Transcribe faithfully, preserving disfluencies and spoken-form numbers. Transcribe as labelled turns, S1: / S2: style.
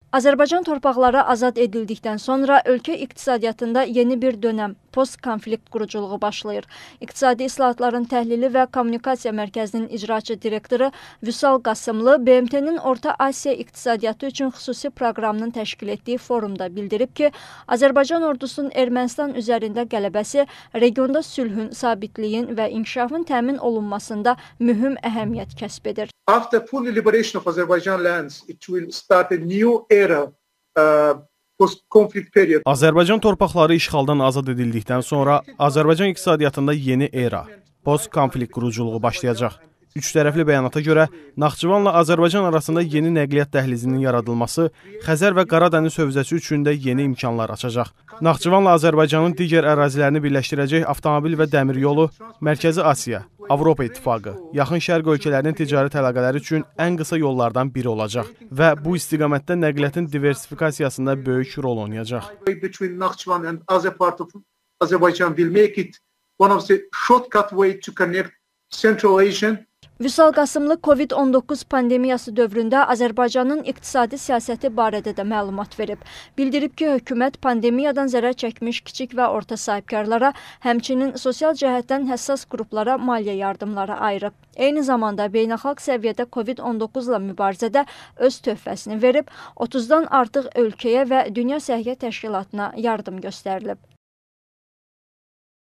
S1: Azərbaycan torpaqları azad edildikdən sonra ölkə iqtisadiyyatında yeni bir dönəm, post-konflikt quruculuğu başlayır. İqtisadi İslahatların Təhlili və Kommunikasiya Mərkəzinin icraçı direktoru Vüsal Qasımlı B M T-nin Orta Asiya iqtisadiyyatı üçün xüsusi proqramının təşkil etdiyi forumda bildirib ki, Azərbaycan ordusunun Ermənistan üzərində qələbəsi regionda sülhün, sabitliyin və inkişafın təmin olunmasında mühüm əhəmiyyət kəsb edir.
S2: After full liberation of Azerbaijan lands, it will start a new era, uh, post-conflict period.
S3: Azərbaycan torpaqları işğaldan azad edildikdən sonra Azərbaycan iqtisadiyyatında yeni era, post-konflikt quruculuğu başlayacaq. Üç tərəfli bəyanata görə Naxçıvanla Azərbaycan arasında yeni nəqliyyat dəhlizinin yaradılması Xəzər və Qaradəniz hövzəsi üçün də yeni imkanlar açacaq. Naxçıvanla Azərbaycanın digər ərazilərini birləşdirəcək avtomobil və dəmir yolu Mərkəzi Asiya, Avropa İttifaqı, Yaxın Şərq ölkələrinin ticarət əlaqələri üçün ən qısa yollardan biri olacaq və bu istiqamətdə nəqliyyatın diversifikasiyasında böyük rol oynayacaq.
S2: Between Naxçıvan and other part of Azerbaijan will make it one of the shortcut way to connect Central Asian.
S1: Vüsal Qasımlı Covid on doqquz pandemiyası dövründə Azərbaycanın iqtisadi siyasəti barədə də məlumat verib. Bildirib ki, hökumət pandemiyadan zərər çəkmiş kiçik və orta sahibkarlara, həmçinin sosial cəhətdən həssas qruplara maliyyə yardımları ayırıb. Eyni zamanda beynəlxalq səviyyədə Covid on doqquz ilə mübarizədə öz töhfəsini verib, otuzdan artıq ölkəyə və Dünya Səhiyyə Təşkilatına yardım göstərilib.